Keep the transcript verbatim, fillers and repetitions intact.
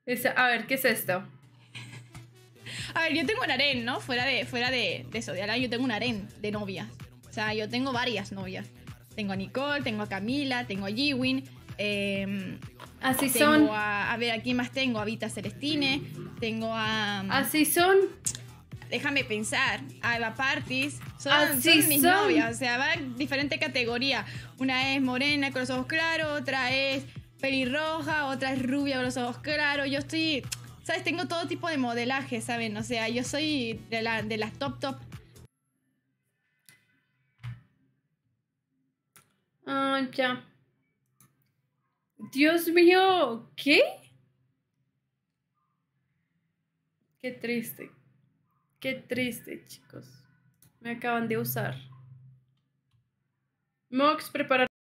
Es- a ver, ¿qué es esto? A ver, yo tengo un harén, ¿no? Fuera de, fuera de, de eso, de Alan, yo tengo un harén de novias. O sea, yo tengo varias novias. Tengo a Nicole, tengo a Camila, tengo a Jiwin. Eh, Así tengo son. a... A ver, ¿a quién más tengo? A Vita Celestine. Tengo a... Así son. Déjame pensar. A Eva Partis. Son, Así son mis son. novias. O sea, va en diferente categoría. Una es morena con los ojos claros, otra es pelirroja, otra es rubia con los ojos claros. Yo estoy... ¿Sabes? Tengo todo tipo de modelaje, ¿saben? O sea, yo soy de, la, de las top top. Ah, ya. Dios mío, ¿qué? Qué triste. Qué triste, chicos. Me acaban de usar. Mox, prepara.